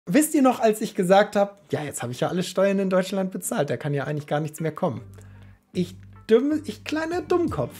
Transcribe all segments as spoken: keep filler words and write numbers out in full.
Wisst ihr noch, als ich gesagt habe, ja, jetzt habe ich ja alle Steuern in Deutschland bezahlt, da kann ja eigentlich gar nichts mehr kommen. Ich dumme, ich kleiner Dummkopf.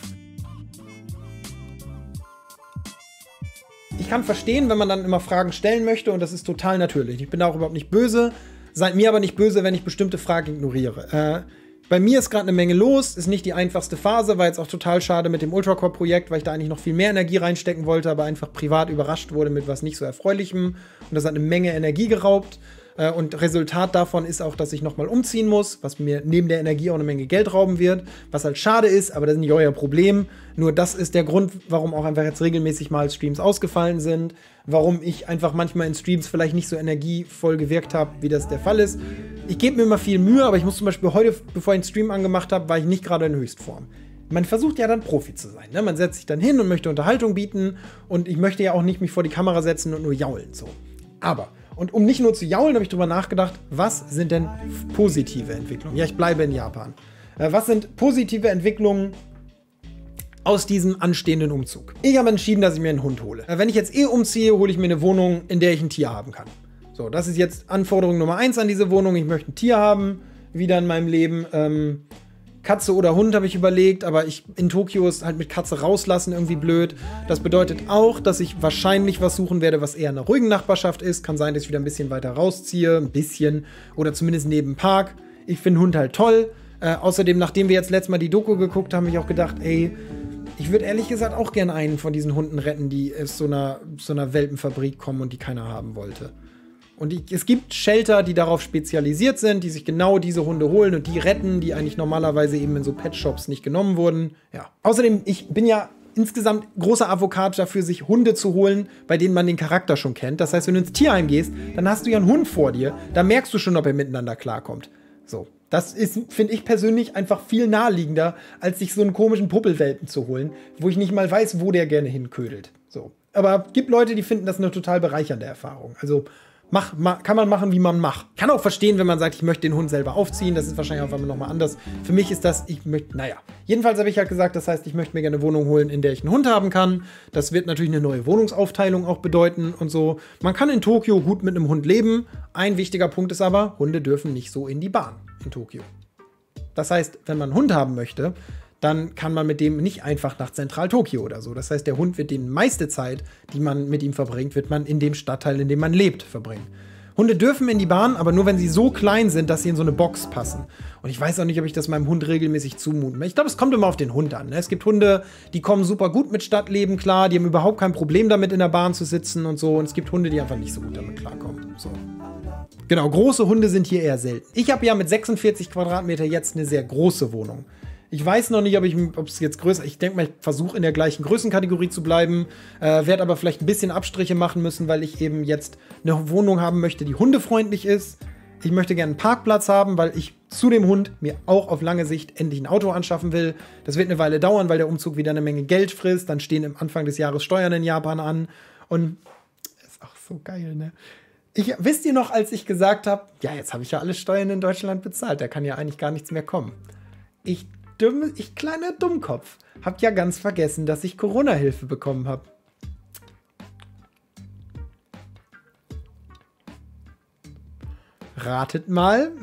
Ich kann verstehen, wenn man dann immer Fragen stellen möchte, und das ist total natürlich. Ich bin da auch überhaupt nicht böse. Seid mir aber nicht böse, wenn ich bestimmte Fragen ignoriere. Äh, bei mir ist gerade eine Menge los, ist nicht die einfachste Phase, war jetzt auch total schade mit dem Ultracore-Projekt, weil ich da eigentlich noch viel mehr Energie reinstecken wollte, aber einfach privat überrascht wurde mit was nicht so Erfreulichem. Und das hat eine Menge Energie geraubt. Äh, und Resultat davon ist auch, dass ich nochmal umziehen muss, was mir neben der Energie auch eine Menge Geld rauben wird. Was halt schade ist, aber das ist nicht euer Problem. Nur das ist der Grund, warum auch einfach jetzt regelmäßig mal Streams ausgefallen sind. Warum ich einfach manchmal in Streams vielleicht nicht so energievoll gewirkt habe, wie das der Fall ist. Ich gebe mir immer viel Mühe, aber ich muss zum Beispiel heute, bevor ich einen Stream angemacht habe, war ich nicht gerade in Höchstform. Man versucht ja dann Profi zu sein, ne? Man setzt sich dann hin und möchte Unterhaltung bieten, und ich möchte ja auch nicht mich vor die Kamera setzen und nur jaulen, so. Aber, und um nicht nur zu jaulen, habe ich drüber nachgedacht, was sind denn positive Entwicklungen? Ja, ich bleibe in Japan. Äh, was sind positive Entwicklungen aus diesem anstehenden Umzug? Ich habe entschieden, dass ich mir einen Hund hole. Äh, wenn ich jetzt eh umziehe, hole ich mir eine Wohnung, in der ich ein Tier haben kann. So, das ist jetzt Anforderung Nummer eins an diese Wohnung. Ich möchte ein Tier haben, wieder in meinem Leben. Ähm, Katze oder Hund habe ich überlegt, aber ich in Tokio ist halt mit Katze rauslassen irgendwie blöd. Das bedeutet auch, dass ich wahrscheinlich was suchen werde, was eher in einer ruhigen Nachbarschaft ist. Kann sein, dass ich wieder ein bisschen weiter rausziehe, ein bisschen, oder zumindest neben dem Park. Ich finde Hund halt toll. Äh, außerdem, nachdem wir jetzt letztes Mal die Doku geguckt haben, habe ich auch gedacht, ey, ich würde ehrlich gesagt auch gerne einen von diesen Hunden retten, die aus so einer, so einer Welpenfabrik kommen und die keiner haben wollte. Und ich, es gibt Shelter, die darauf spezialisiert sind, die sich genau diese Hunde holen und die retten, die eigentlich normalerweise eben in so Pet-Shops nicht genommen wurden. Ja. Außerdem, ich bin ja insgesamt großer Advokat dafür, sich Hunde zu holen, bei denen man den Charakter schon kennt. Das heißt, wenn du ins Tierheim gehst, dann hast du ja einen Hund vor dir. Da merkst du schon, ob er miteinander klarkommt. So. Das ist, finde ich persönlich, einfach viel naheliegender, als sich so einen komischen Puppelwelpen zu holen, wo ich nicht mal weiß, wo der gerne hinködelt. So. Aber es gibt Leute, die finden das eine total bereichernde Erfahrung. Also Mach, mach, kann man machen, wie man macht. Kann auch verstehen, wenn man sagt, ich möchte den Hund selber aufziehen. Das ist wahrscheinlich auf einmal nochmal anders. Für mich ist das, ich möchte, naja. Jedenfalls habe ich halt gesagt, das heißt, ich möchte mir gerne eine Wohnung holen, in der ich einen Hund haben kann. Das wird natürlich eine neue Wohnungsaufteilung auch bedeuten und so. Man kann in Tokio gut mit einem Hund leben. Ein wichtiger Punkt ist aber, Hunde dürfen nicht so in die Bahn in Tokio. Das heißt, wenn man einen Hund haben möchte, dann kann man mit dem nicht einfach nach Zentral-Tokio oder so. Das heißt, der Hund wird die meiste Zeit, die man mit ihm verbringt, wird man in dem Stadtteil, in dem man lebt, verbringen. Hunde dürfen in die Bahn, aber nur, wenn sie so klein sind, dass sie in so eine Box passen. Und ich weiß auch nicht, ob ich das meinem Hund regelmäßig zumuten will. Ich glaube, es kommt immer auf den Hund an. Ne? Es gibt Hunde, die kommen super gut mit Stadtleben klar, die haben überhaupt kein Problem damit, in der Bahn zu sitzen und so. Und es gibt Hunde, die einfach nicht so gut damit klarkommen. So. Genau, große Hunde sind hier eher selten. Ich habe ja mit sechsundvierzig Quadratmeter jetzt eine sehr große Wohnung. Ich weiß noch nicht, ob ich, ob es jetzt größer, ich denke mal, ich versuche in der gleichen Größenkategorie zu bleiben, äh, werde aber vielleicht ein bisschen Abstriche machen müssen, weil ich eben jetzt eine Wohnung haben möchte, die hundefreundlich ist. Ich möchte gerne einen Parkplatz haben, weil ich zu dem Hund mir auch auf lange Sicht endlich ein Auto anschaffen will. Das wird eine Weile dauern, weil der Umzug wieder eine Menge Geld frisst. Dann stehen am Anfang des Jahres Steuern in Japan an. Und das ist auch so geil, ne? Ich, wisst ihr noch, als ich gesagt habe, ja, jetzt habe ich ja alle Steuern in Deutschland bezahlt, da kann ja eigentlich gar nichts mehr kommen. Ich Dumm, ich kleiner Dummkopf. Hab ja ganz vergessen, dass ich Corona-Hilfe bekommen habe. Ratet mal.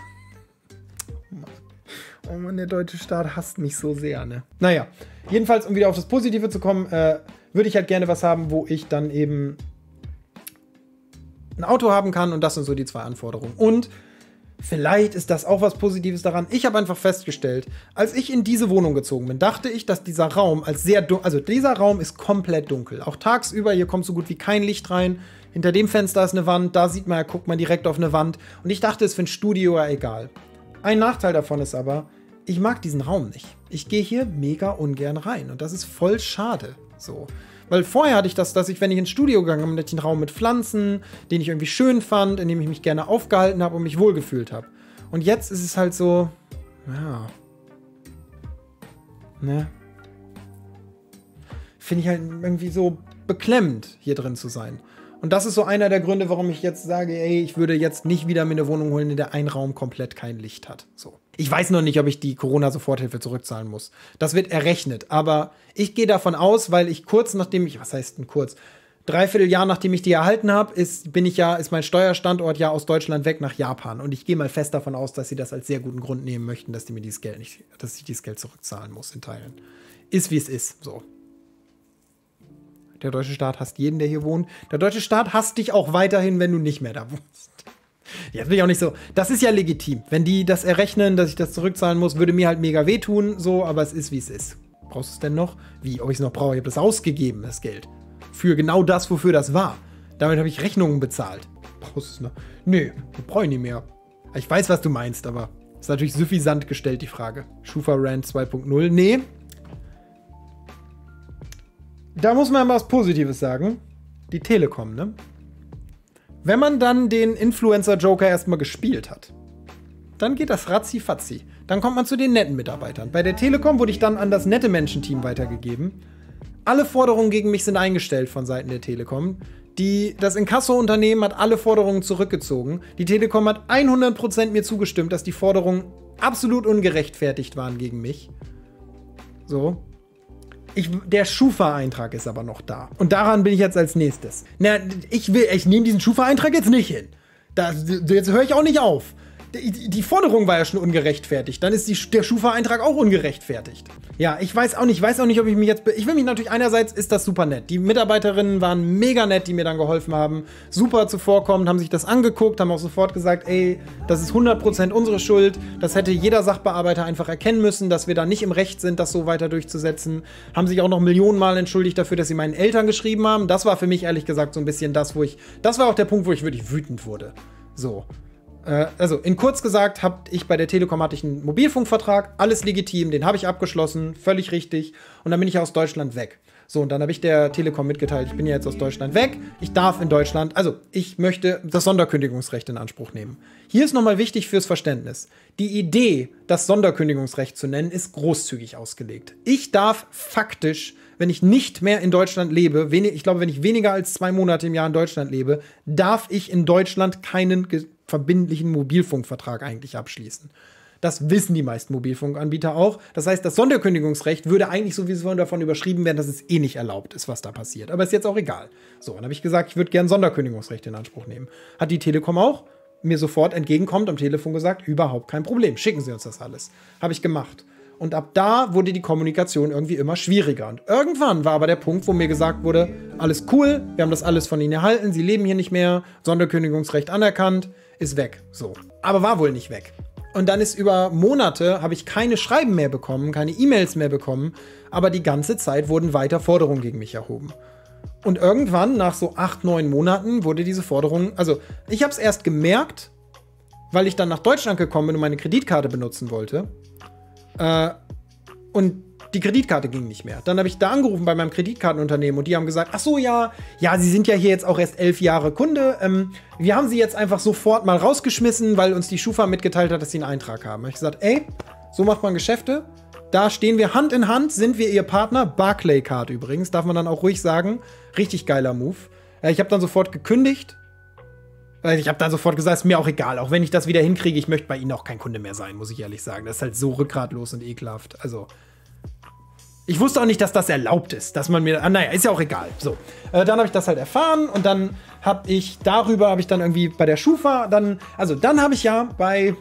Oh Mann, der deutsche Staat hasst mich so sehr, ne? Naja, jedenfalls, um wieder auf das Positive zu kommen, äh, würde ich halt gerne was haben, wo ich dann eben ein Auto haben kann, und das sind so die zwei Anforderungen. Und vielleicht ist das auch was Positives daran. Ich habe einfach festgestellt, als ich in diese Wohnung gezogen bin, dachte ich, dass dieser Raum als sehr dunkel, also dieser Raum ist komplett dunkel. Auch tagsüber, hier kommt so gut wie kein Licht rein. Hinter dem Fenster ist eine Wand, da sieht man, guckt man direkt auf eine Wand. Und ich dachte, es ist für ein Studio ja egal. Ein Nachteil davon ist aber, ich mag diesen Raum nicht. Ich gehe hier mega ungern rein und das ist voll schade. So. Weil vorher hatte ich das, dass ich, wenn ich ins Studio gegangen bin, hatte ich einen Raum mit Pflanzen, den ich irgendwie schön fand, in dem ich mich gerne aufgehalten habe und mich wohlgefühlt habe. Und jetzt ist es halt so, ja, ne? Finde ich halt irgendwie so beklemmend, hier drin zu sein. Und das ist so einer der Gründe, warum ich jetzt sage, ey, ich würde jetzt nicht wieder mir eine Wohnung holen, in der ein Raum komplett kein Licht hat. So. Ich weiß noch nicht, ob ich die Corona-Soforthilfe zurückzahlen muss. Das wird errechnet. Aber ich gehe davon aus, weil ich kurz nachdem ich, was heißt denn kurz? dreiviertel Jahr, nachdem ich die erhalten habe, ist, bin ich ja, ist mein Steuerstandort ja aus Deutschland weg nach Japan. Und ich gehe mal fest davon aus, dass sie das als sehr guten Grund nehmen möchten, dass die mir dieses Geld nicht, dass ich dieses Geld zurückzahlen muss in Teilen. Ist wie es ist, so. Der deutsche Staat hasst jeden, der hier wohnt. Der deutsche Staat hasst dich auch weiterhin, wenn du nicht mehr da wohnst. Jetzt bin ich auch nicht so. Das ist ja legitim. Wenn die das errechnen, dass ich das zurückzahlen muss, würde mir halt mega wehtun, so, aber es ist, wie es ist. Brauchst du es denn noch? Wie? Ob ich es noch brauche? Ich habe das ausgegeben, das Geld. Für genau das, wofür das war. Damit habe ich Rechnungen bezahlt. Brauchst du es noch? Nö, brauche ich nicht mehr. Ich weiß, was du meinst, aber ist natürlich suffisant gestellt, die Frage. Schufa-Rant zwei punkt null. Nee. Da muss man mal was Positives sagen. Die Telekom, ne? Wenn man dann den Influencer-Joker erstmal gespielt hat, dann geht das ratzi-fatzi. Dann kommt man zu den netten Mitarbeitern. Bei der Telekom wurde ich dann an das nette Menschenteam weitergegeben. Alle Forderungen gegen mich sind eingestellt von Seiten der Telekom. Die, das Inkasso-Unternehmen hat alle Forderungen zurückgezogen. Die Telekom hat hundert Prozent mir zugestimmt, dass die Forderungen absolut ungerechtfertigt waren gegen mich. So. Ich, der Schufa-Eintrag ist aber noch da. Und daran bin ich jetzt als nächstes. Na, ich will, ich nehme diesen Schufa-Eintrag jetzt nicht hin. Da, jetzt höre ich auch nicht auf. Die, die Forderung war ja schon ungerechtfertigt. Dann ist die, der Schufa-Eintrag auch ungerechtfertigt. Ja, ich weiß auch nicht, ich weiß auch nicht, ob ich mich jetzt... Ich will mich natürlich, einerseits ist das super nett. Die Mitarbeiterinnen waren mega nett, die mir dann geholfen haben. Super zuvorkommend, haben sich das angeguckt, haben auch sofort gesagt, ey, das ist hundert Prozent unsere Schuld. Das hätte jeder Sachbearbeiter einfach erkennen müssen, dass wir da nicht im Recht sind, das so weiter durchzusetzen. Haben sich auch noch Millionenmal entschuldigt dafür, dass sie meinen Eltern geschrieben haben. Das war für mich ehrlich gesagt so ein bisschen das, wo ich... Das war auch der Punkt, wo ich wirklich wütend wurde. So. Also, in kurz gesagt, hab ich bei der Telekom hatte ich einen Mobilfunkvertrag, alles legitim, den habe ich abgeschlossen, völlig richtig. Und dann bin ich aus Deutschland weg. So, und dann habe ich der Telekom mitgeteilt, ich bin ja jetzt aus Deutschland weg, ich darf in Deutschland, also ich möchte das Sonderkündigungsrecht in Anspruch nehmen. Hier ist nochmal wichtig fürs Verständnis. Die Idee, das Sonderkündigungsrecht zu nennen, ist großzügig ausgelegt. Ich darf faktisch, wenn ich nicht mehr in Deutschland lebe, wenig, ich glaube, wenn ich weniger als zwei Monate im Jahr in Deutschland lebe, darf ich in Deutschland keinen verbindlichen Mobilfunkvertrag eigentlich abschließen. Das wissen die meisten Mobilfunkanbieter auch. Das heißt, das Sonderkündigungsrecht würde eigentlich sowieso davon überschrieben werden, dass es eh nicht erlaubt ist, was da passiert. Aber ist jetzt auch egal. So, dann habe ich gesagt, ich würde gerne Sonderkündigungsrecht in Anspruch nehmen. Hat die Telekom auch mir sofort entgegenkommt, am Telefon gesagt, überhaupt kein Problem, schicken Sie uns das alles. Habe ich gemacht. Und ab da wurde die Kommunikation irgendwie immer schwieriger. Und irgendwann war aber der Punkt, wo mir gesagt wurde, alles cool, wir haben das alles von Ihnen erhalten, Sie leben hier nicht mehr, Sonderkündigungsrecht anerkannt, ist weg. So. Aber war wohl nicht weg. Und dann ist über Monate, habe ich keine Schreiben mehr bekommen, keine E-Mails mehr bekommen, aber die ganze Zeit wurden weiter Forderungen gegen mich erhoben. Und irgendwann, nach so acht, neun Monaten, wurde diese Forderung, also ich habe es erst gemerkt, weil ich dann nach Deutschland gekommen bin und meine Kreditkarte benutzen wollte. Äh, und die Kreditkarte ging nicht mehr. Dann habe ich da angerufen bei meinem Kreditkartenunternehmen und die haben gesagt, ach so, ja, ja, Sie sind ja hier jetzt auch erst elf Jahre Kunde. Ähm, wir haben Sie jetzt einfach sofort mal rausgeschmissen, weil uns die Schufa mitgeteilt hat, dass Sie einen Eintrag haben. Da habe ich gesagt, ey, so macht man Geschäfte. Da stehen wir Hand in Hand, sind wir Ihr Partner. Barclaycard übrigens, darf man dann auch ruhig sagen. Richtig geiler Move. Äh, ich habe dann sofort gekündigt. Ich habe dann sofort gesagt, ist mir auch egal, auch wenn ich das wieder hinkriege, ich möchte bei Ihnen auch kein Kunde mehr sein, muss ich ehrlich sagen. Das ist halt so rückgratlos und ekelhaft. Also, ich wusste auch nicht, dass das erlaubt ist, dass man mir, ah, naja, ist ja auch egal. So, äh, dann habe ich das halt erfahren und dann habe ich, darüber habe ich dann irgendwie bei der Schufa, dann, also dann habe ich ja bei,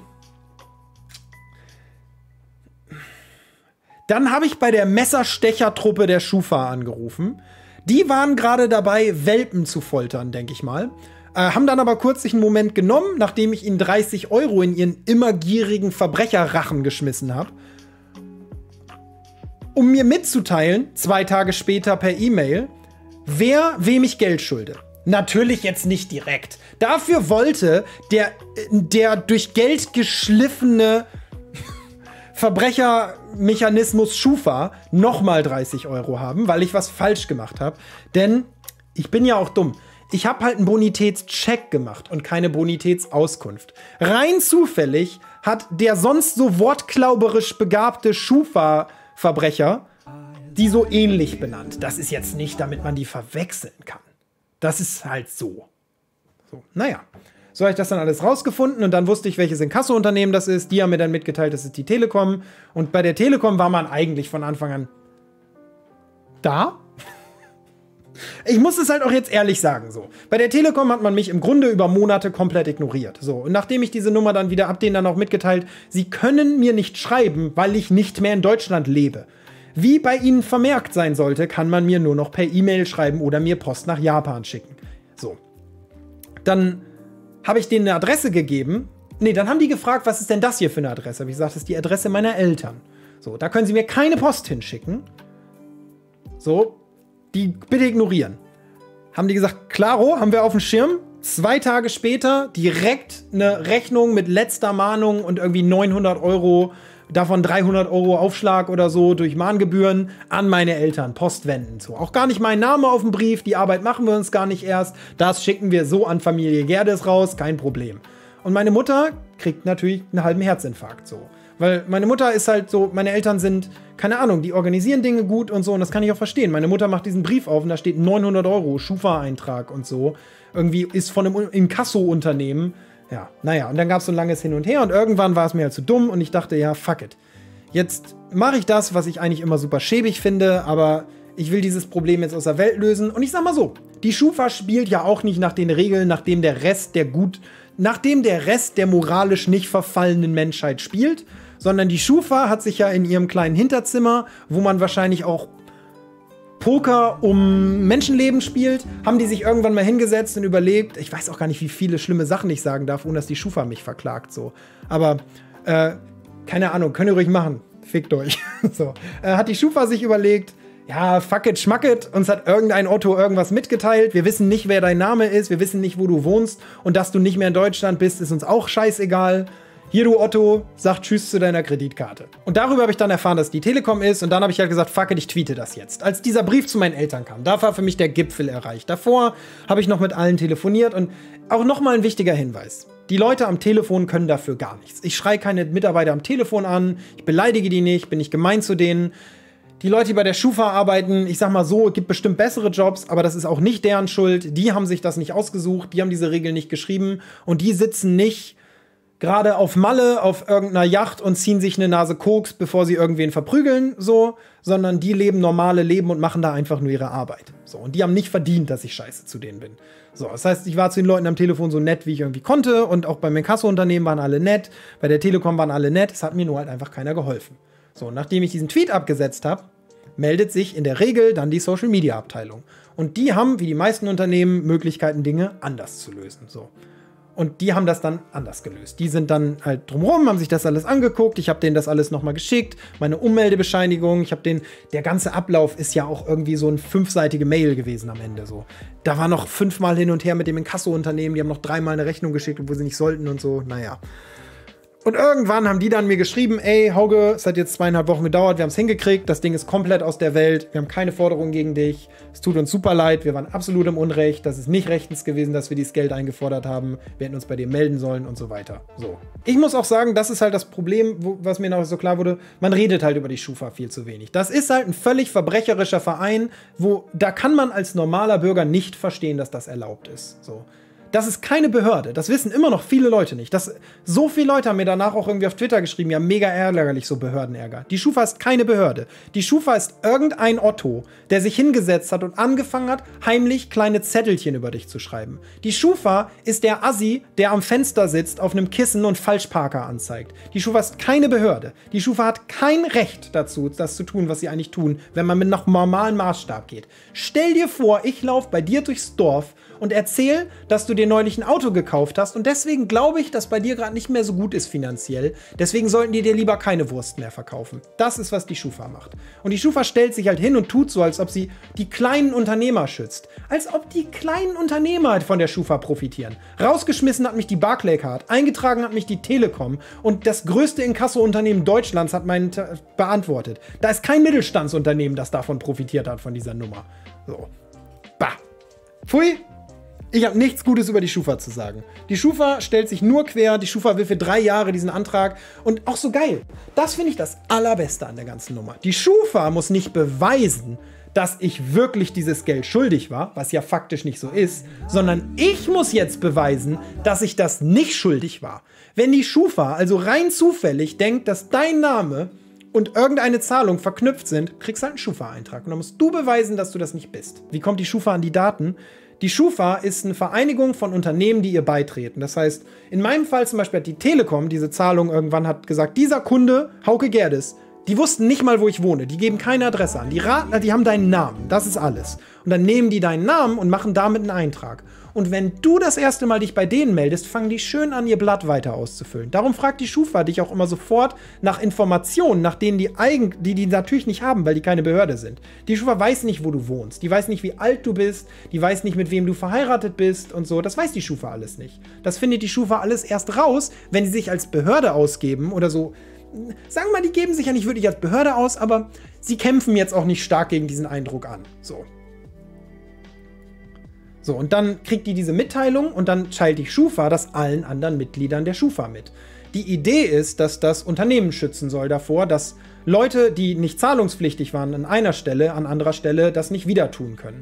dann habe ich bei der Messerstechertruppe der Schufa angerufen. Die waren gerade dabei, Welpen zu foltern, denke ich mal. Äh, haben dann aber kurz sich einen Moment genommen, nachdem ich ihnen dreißig Euro in ihren immer gierigen Verbrecherrachen geschmissen habe, um mir mitzuteilen, zwei Tage später per E-Mail, wer wem ich Geld schulde. Natürlich jetzt nicht direkt. Dafür wollte der, der durch Geld geschliffene Verbrechermechanismus Schufa nochmal dreißig Euro haben, weil ich was falsch gemacht habe. Denn ich bin ja auch dumm. Ich habe halt einen Bonitätscheck gemacht und keine Bonitätsauskunft. Rein zufällig hat der sonst so wortklauberisch begabte Schufa-Verbrecher die so ähnlich benannt. Das ist jetzt nicht, damit man die verwechseln kann. Das ist halt so. So, naja. So habe ich das dann alles rausgefunden und dann wusste ich, welches Inkasso-Unternehmen das ist. Die haben mir dann mitgeteilt, das ist die Telekom. Und bei der Telekom war man eigentlich von Anfang an da. Ich muss es halt auch jetzt ehrlich sagen, so. Bei der Telekom hat man mich im Grunde über Monate komplett ignoriert. So. Und nachdem ich diese Nummer dann wieder, hab denen dann auch mitgeteilt, sie können mir nicht schreiben, weil ich nicht mehr in Deutschland lebe. Wie bei ihnen vermerkt sein sollte, kann man mir nur noch per E-Mail schreiben oder mir Post nach Japan schicken. So. Dann habe ich denen eine Adresse gegeben. Nee, dann haben die gefragt, was ist denn das hier für eine Adresse? Hab ich gesagt, das ist die Adresse meiner Eltern. So, da können sie mir keine Post hinschicken. So. Die bitte ignorieren. Haben die gesagt, klaro, haben wir auf dem Schirm. Zwei Tage später direkt eine Rechnung mit letzter Mahnung und irgendwie neunhundert Euro, davon dreihundert Euro Aufschlag oder so durch Mahngebühren an meine Eltern, Postwenden. So. Auch gar nicht mein Name auf dem Brief, die Arbeit machen wir uns gar nicht erst. Das schicken wir so an Familie Gerdes raus, kein Problem. Und meine Mutter kriegt natürlich einen halben Herzinfarkt so. Weil meine Mutter ist halt so, meine Eltern sind, keine Ahnung, die organisieren Dinge gut und so und das kann ich auch verstehen. Meine Mutter macht diesen Brief auf und da steht neunhundert Euro, Schufa-Eintrag und so. Irgendwie ist von einem Inkasso-Unternehmen. Ja, naja, und dann gab es so ein langes Hin und Her und irgendwann war es mir halt zu dumm und ich dachte, ja, fuck it. Jetzt mache ich das, was ich eigentlich immer super schäbig finde, aber ich will dieses Problem jetzt aus der Welt lösen. Und ich sag mal so, die Schufa spielt ja auch nicht nach den Regeln, nachdem der Rest der gut, nachdem der Rest der moralisch nicht verfallenen Menschheit spielt, sondern die Schufa hat sich ja in ihrem kleinen Hinterzimmer, wo man wahrscheinlich auch Poker um Menschenleben spielt, haben die sich irgendwann mal hingesetzt und überlegt, ich weiß auch gar nicht, wie viele schlimme Sachen ich sagen darf, ohne dass die Schufa mich verklagt, so. Aber, äh, keine Ahnung, könnt ihr ruhig machen, fickt euch. So. Äh, hat die Schufa sich überlegt, ja, fuck it, schmack it, uns hat irgendein Otto irgendwas mitgeteilt, wir wissen nicht, wer dein Name ist, wir wissen nicht, wo du wohnst und dass du nicht mehr in Deutschland bist, ist uns auch scheißegal. Hier, du Otto, sag Tschüss zu deiner Kreditkarte. Und darüber habe ich dann erfahren, dass die Telekom ist. Und dann habe ich halt gesagt, fuck it, ich tweete das jetzt. Als dieser Brief zu meinen Eltern kam, da war für mich der Gipfel erreicht. Davor habe ich noch mit allen telefoniert. Und auch nochmal ein wichtiger Hinweis. Die Leute am Telefon können dafür gar nichts. Ich schreie keine Mitarbeiter am Telefon an. Ich beleidige die nicht, bin nicht gemein zu denen. Die Leute, die bei der Schufa arbeiten, ich sag mal so, es gibt bestimmt bessere Jobs, aber das ist auch nicht deren Schuld. Die haben sich das nicht ausgesucht, die haben diese Regeln nicht geschrieben. Und die sitzen nicht gerade auf Malle auf irgendeiner Yacht und ziehen sich eine Nase Koks, bevor sie irgendwen verprügeln, so, sondern die leben normale Leben und machen da einfach nur ihre Arbeit. So, und die haben nicht verdient, dass ich scheiße zu denen bin. So, das heißt, ich war zu den Leuten am Telefon so nett, wie ich irgendwie konnte und auch beim Inkasso-Unternehmen waren alle nett, bei der Telekom waren alle nett, es hat mir nur halt einfach keiner geholfen. So, nachdem ich diesen Tweet abgesetzt habe, meldet sich in der Regel dann die Social-Media-Abteilung. Und die haben, wie die meisten Unternehmen, Möglichkeiten, Dinge anders zu lösen, so. Und die haben das dann anders gelöst. Die sind dann halt drumherum, haben sich das alles angeguckt. Ich habe denen das alles nochmal geschickt. Meine Ummeldebescheinigung. Ich habe den, der ganze Ablauf ist ja auch irgendwie so eine fünfseitige Mail gewesen am Ende. So. Da war noch fünfmal hin und her mit dem Inkasso-Unternehmen. Die haben noch dreimal eine Rechnung geschickt, obwohl sie nicht sollten und so. Naja. Und irgendwann haben die dann mir geschrieben, ey, Hauge, es hat jetzt zweieinhalb Wochen gedauert, wir haben es hingekriegt, das Ding ist komplett aus der Welt, wir haben keine Forderungen gegen dich, es tut uns super leid, wir waren absolut im Unrecht, das ist nicht rechtens gewesen, dass wir dieses Geld eingefordert haben, wir hätten uns bei dir melden sollen und so weiter. So. Ich muss auch sagen, das ist halt das Problem, wo, was mir noch so klar wurde, man redet halt über die Schufa viel zu wenig. Das ist halt ein völlig verbrecherischer Verein, wo, da kann man als normaler Bürger nicht verstehen, dass das erlaubt ist. So. Das ist keine Behörde. Das wissen immer noch viele Leute nicht. Das, so viele Leute haben mir danach auch irgendwie auf Twitter geschrieben, ja, mega ärgerlich, so Behördenärger. Die Schufa ist keine Behörde. Die Schufa ist irgendein Otto, der sich hingesetzt hat und angefangen hat, heimlich kleine Zettelchen über dich zu schreiben. Die Schufa ist der Assi, der am Fenster sitzt, auf einem Kissen und Falschparker anzeigt. Die Schufa ist keine Behörde. Die Schufa hat kein Recht dazu, das zu tun, was sie eigentlich tun, wenn man mit einem normalen Maßstab geht. Stell dir vor, ich laufe bei dir durchs Dorf und erzähl, dass du dir neulich ein Auto gekauft hast und deswegen glaube ich, dass bei dir gerade nicht mehr so gut ist finanziell. Deswegen sollten die dir lieber keine Wurst mehr verkaufen. Das ist, was die Schufa macht. Und die Schufa stellt sich halt hin und tut so, als ob sie die kleinen Unternehmer schützt. Als ob die kleinen Unternehmer von der Schufa profitieren. Rausgeschmissen hat mich die Barclaycard, eingetragen hat mich die Telekom und das größte Inkasso-Unternehmen Deutschlands hat meinen T- beantwortet. Da ist kein Mittelstandsunternehmen, das davon profitiert hat, von dieser Nummer. So. Bah. Pfui. Ich habe nichts Gutes über die Schufa zu sagen. Die Schufa stellt sich nur quer, die Schufa will für drei Jahre diesen Antrag und auch so geil. Das finde ich das Allerbeste an der ganzen Nummer. Die Schufa muss nicht beweisen, dass ich wirklich dieses Geld schuldig war, was ja faktisch nicht so ist, sondern ich muss jetzt beweisen, dass ich das nicht schuldig war. Wenn die Schufa also rein zufällig denkt, dass dein Name und irgendeine Zahlung verknüpft sind, kriegst du halt einen Schufa-Eintrag. Und dann musst du beweisen, dass du das nicht bist. Wie kommt die Schufa an die Daten? Die Schufa ist eine Vereinigung von Unternehmen, die ihr beitreten. Das heißt, in meinem Fall zum Beispiel hat die Telekom diese Zahlung irgendwann hat gesagt, dieser Kunde, Hauke Gerdes, die wussten nicht mal, wo ich wohne. Die geben keine Adresse an. Die raten, die haben deinen Namen. Das ist alles. Und dann nehmen die deinen Namen und machen damit einen Eintrag. Und wenn du das erste Mal dich bei denen meldest, fangen die schön an, ihr Blatt weiter auszufüllen. Darum fragt die Schufa dich auch immer sofort nach Informationen, nach denen die eigen, die die natürlich nicht haben, weil die keine Behörde sind. Die Schufa weiß nicht, wo du wohnst. Die weiß nicht, wie alt du bist. Die weiß nicht, mit wem du verheiratet bist und so. Das weiß die Schufa alles nicht. Das findet die Schufa alles erst raus, wenn sie sich als Behörde ausgeben oder so. Sagen wir mal, die geben sich ja nicht wirklich als Behörde aus, aber sie kämpfen jetzt auch nicht stark gegen diesen Eindruck an. So. So, und dann kriegt die diese Mitteilung und dann teilt die Schufa das allen anderen Mitgliedern der Schufa mit. Die Idee ist, dass das Unternehmen schützen soll davor, dass Leute, die nicht zahlungspflichtig waren an einer Stelle, an anderer Stelle das nicht wieder tun können.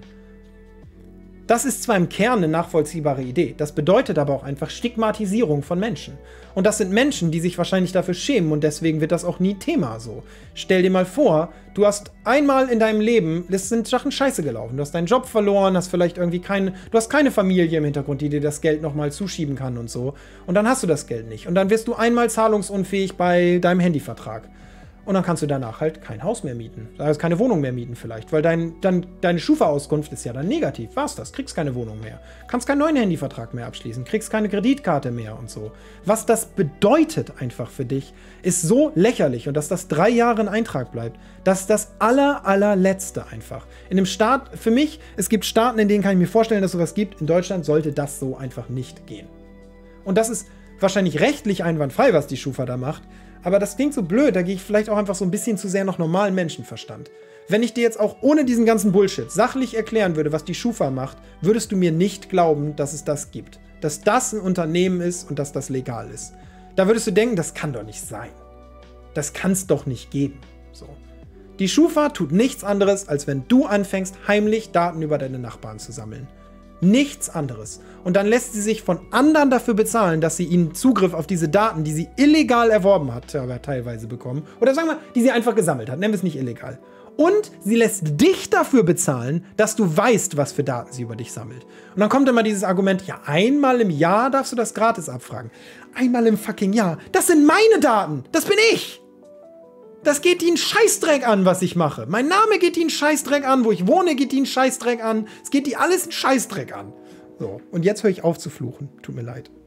Das ist zwar im Kern eine nachvollziehbare Idee, das bedeutet aber auch einfach Stigmatisierung von Menschen. Und das sind Menschen, die sich wahrscheinlich dafür schämen und deswegen wird das auch nie Thema so. Stell dir mal vor, du hast einmal in deinem Leben, es sind Sachen scheiße gelaufen, du hast deinen Job verloren, hast vielleicht irgendwie keine, du hast keine Familie im Hintergrund, die dir das Geld nochmal zuschieben kann und so. Und dann hast du das Geld nicht. Und dann wirst du einmal zahlungsunfähig bei deinem Handyvertrag. Und dann kannst du danach halt kein Haus mehr mieten. Also keine Wohnung mehr mieten vielleicht. Weil dein, dann, deine Schufa-Auskunft ist ja dann negativ. War's das? Kriegst keine Wohnung mehr. Kannst keinen neuen Handyvertrag mehr abschließen. Kriegst keine Kreditkarte mehr und so. Was das bedeutet einfach für dich, ist so lächerlich. Und dass das drei Jahre ein Eintrag bleibt, das ist das aller, allerletzte einfach. In einem Staat, für mich, es gibt Staaten, in denen kann ich mir vorstellen, dass es sowas gibt. In Deutschland sollte das so einfach nicht gehen. Und das ist wahrscheinlich rechtlich einwandfrei, was die Schufa da macht. Aber das klingt so blöd, da gehe ich vielleicht auch einfach so ein bisschen zu sehr nach normalen Menschenverstand. Wenn ich dir jetzt auch ohne diesen ganzen Bullshit sachlich erklären würde, was die Schufa macht, würdest du mir nicht glauben, dass es das gibt. Dass das ein Unternehmen ist und dass das legal ist. Da würdest du denken, das kann doch nicht sein. Das kann es doch nicht geben. So. Die Schufa tut nichts anderes, als wenn du anfängst, heimlich Daten über deine Nachbarn zu sammeln. Nichts anderes. Und dann lässt sie sich von anderen dafür bezahlen, dass sie ihnen Zugriff auf diese Daten, die sie illegal erworben hat, aber teilweise bekommen. Oder sagen wir, die sie einfach gesammelt hat. Nennen wir es nicht illegal. Und sie lässt dich dafür bezahlen, dass du weißt, was für Daten sie über dich sammelt. Und dann kommt immer dieses Argument, ja, einmal im Jahr darfst du das gratis abfragen. Einmal im fucking Jahr. Das sind meine Daten. Das bin ich. Das geht die einen Scheißdreck an, was ich mache. Mein Name geht die einen Scheißdreck an, wo ich wohne, geht die einen Scheißdreck an. Es geht die alles einen Scheißdreck an. So, und jetzt höre ich auf zu fluchen. Tut mir leid.